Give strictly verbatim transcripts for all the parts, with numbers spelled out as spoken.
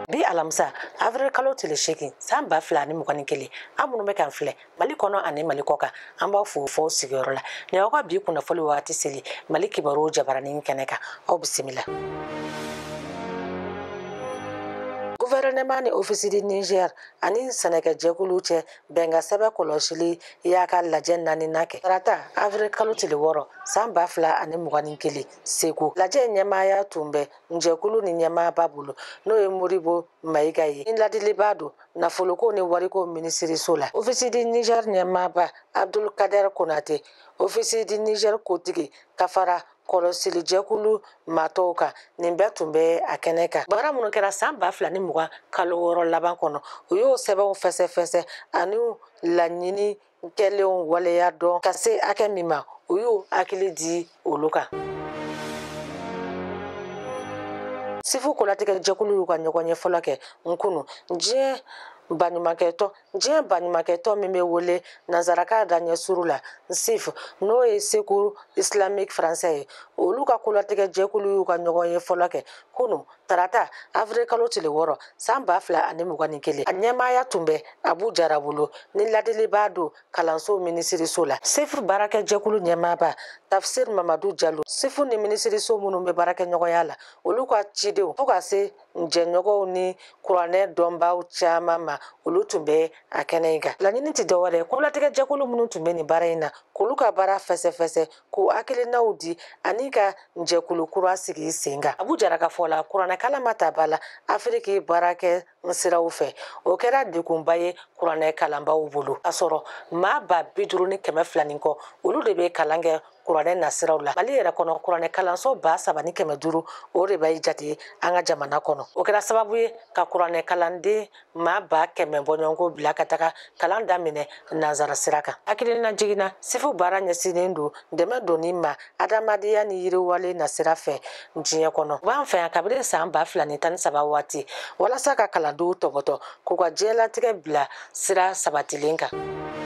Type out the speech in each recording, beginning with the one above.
bi alamsa avril kalo tile seegin san ba fila ni mugan ni kelen an minnu bɛ kan filɛ Mali kɔnɔ ani Mali kɔ kan an b'aw fo fo sigiyɔrɔ la ni aw ka bi kunnafoni waati seli Mali kibaru jabaranin kɛnɛ kan aw bisimila. Gouvernement ni ofisi di Niger ani Sénégal jɛkulu cɛ bɛnka sɛbɛn kɔlɔsili y'a ka lajɛ naani na kɛ tarata avril kalo tile wɔɔrɔ san ba fila ani mugan ni kelen Segu. Lajɛ ɲɛmaaya tun bɛ jɛkulu ni ɲɛmaaba bolo n'o ye Modibo Mayiga ye. Ni ladilibaa don nafoloko ni wariko minisiriso la. Ofisi di Niger ɲɛmaaba Abdul Kader Konate, ofisi di Niger kotigi Kafara kɔlɔsili jɛkulu matɔw kan nin bɛɛ tun bɛ a kɛnɛ kan. Baara minnu kɛra san ba fila ni mugan kalo wɔɔrɔ laban kɔnɔ u y'o sɛbɛnw fɛsɛfɛsɛ ani laɲini kɛlenw waleya dɔn ka se hakɛ min ma u y'u hakili di olu kan. Sifu kolatigɛ jɛkulu y'u ka ɲɔgɔn ɲɛfɔlɔ kɛ nkunu diɲɛ baɲumankɛtɔ diɲɛ baɲumankɛtɔ min bɛ wele nanzaraka da ɲɛsuru la sif n'o ye Secours Islamique Français ye olu ka kolatigɛ jɛkulu y'u ka ɲɔgɔn ye fɔlɔ kɛ kunu tarata avril kalo tile wɔɔrɔ san ba fila ani mugan ni kelen a ɲɛmaaya tun bɛ Abu Jara bolo ni ladilibaa don kalanso minisiriso la. Sefu baarakɛ jɛkulu ɲɛmaaba Tafsir Mamadu Jalo Sefu ni minisiriso minnu bɛ baarakɛ ɲɔgɔnya la olu ka cidenw fo ka se jɛɲɔgɔnw ni kuranɛ dɔnbaaw caman ma olu tun bɛ a kɛnɛ in kan. Laɲini tɛ dɔwɛrɛ kolatigɛ jɛkulu minnu tun bɛ nin baara in na k'olu ka baara fɛsɛfɛsɛ k'u hakilinaw di ani ka jɛkulu kura sigi sen kan. Abu Jara ka fɔ la kuranɛ kalan ma ta ba la Afiriki baarakɛ siraw fɛ o kɛra degunba ye kuranɛ kalanbaw bolo k'a sɔrɔ maa ba bi duuru ni kɛmɛ fila ni kɔ olu de bɛ kalan kɛ kuranɛ nasiraw la. Mali yɛrɛ kɔnɔ kuranɛ kalanso ba saba ni kɛmɛ duuru o de bɛ jate an ka jamana kɔnɔ. O kɛra sababu ye ka kuranɛ kalanden maa ba kɛmɛ bɔɲɔgɔnko bila ka taga kalan daminɛ nanzara sira kan. Hakilina jiginna Sifu baara ɲɛsinnen don dɛmɛ donni ma adamadenya ni yiriwale nasira fɛ diɲɛ kɔnɔ. U b'an fɛ yan kabini san ba fila ni tan ni saba waati walasa ka kalandenw tɔbɔtɔ k'u ka diɲɛlatigɛ bila sira sabatilen kan.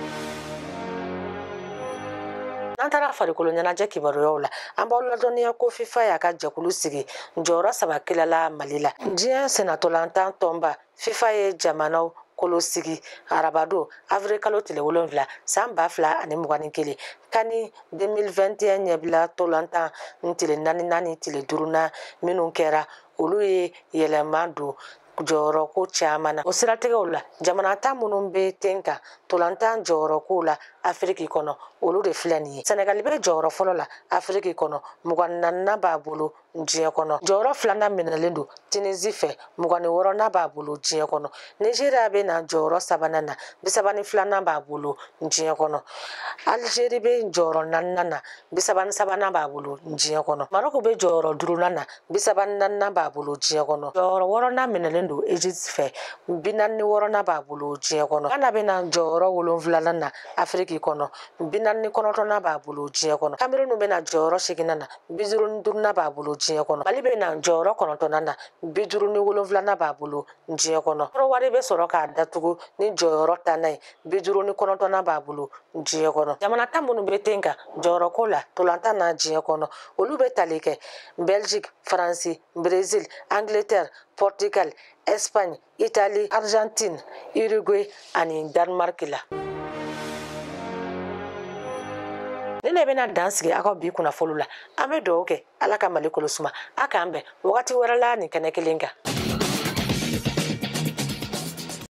N'an taara farikolo ɲɛnajɛ kibaruyaw la an b'aw ladɔnniya ko FIFA y'a ka jɛkulu sigi jɔyɔrɔ saba kilala Mali la. Diɲɛ senatolantan tɔnba FIFA ye jamanaw kolo sigi arabado avril kalo tile wolonwula san ba fila ani mugan ni kelen kani deux mille vingt et un ɲɛbila tolantan tile naani naani tile duurunan minnu kɛra olu ye yɛlɛma don jɔyɔrɔko caman na. O siratigɛw la jamana tan minnu bɛ ten kan tolantan jɔyɔrɔko la Afiriki kɔnɔ olu de filɛ nin ye. Senegali bɛ jɔyɔrɔ fɔlɔ la Afiriki kɔnɔ mugan naaninan b'a bolo diɲɛ kɔnɔ. Jɔyɔrɔ filanan minɛlen don Tunisie fɛ mugan ni wɔɔrɔnan b'a bolo diɲɛ kɔnɔ. Nigeria bɛ na jɔyɔrɔ sabanan na bisaba ni filanan b'a bolo diɲɛ kɔnɔ. Algérie bɛ jɔyɔrɔ naaninan na bisaba ni sabanan b'a bolo diɲɛ kɔnɔ. Maroc bɛ jɔyɔrɔ duurunan na bisaba ni naaninan b'a bolo diɲɛ kɔnɔ. Jɔyɔrɔ wɔɔrɔnan minɛlen don Egypte fɛ bi naani ni wɔɔrɔnan b'a bolo diɲɛ kɔnɔ. Ghana bɛ na jɔyɔrɔ wolonwulanan na Afiriki kɔnɔ bi naani ni kɔnɔntɔnnan b'a bolo diɲɛ kɔnɔ. Cameroun bɛ na jɔyɔrɔ seginnan na bi duuru ni duurunan b'a bolo diɲɛ kɔnɔ. Mali bɛ na jɔyɔrɔ kɔnɔntɔnnan na bi duuru ni wolonwulanan b'a bolo diɲɛ kɔnɔ. Kɔrɔwari bɛ sɔrɔ k'a datugu ni jɔyɔrɔ tannan ye bi duuru ni kɔnɔntɔnnan b'a bolo diɲɛ kɔnɔ. Jamana tan minnu bɛ ten kan jɔyɔrɔko la tolantan na diɲɛ kɔnɔ olu bɛ tali kɛ Belgique, Faransi, Brésil, Angleterre, Portugal, Espagne, Italie, Argentine, Uruguay ani Danemark la. Ni ne bɛna dan sigi aw ka bi kunnafoni la an bɛ dugawu kɛ Ala ka Mali kolo suma a k'an bɛn wagati wɛrɛ la nin kɛnɛ kelen kan.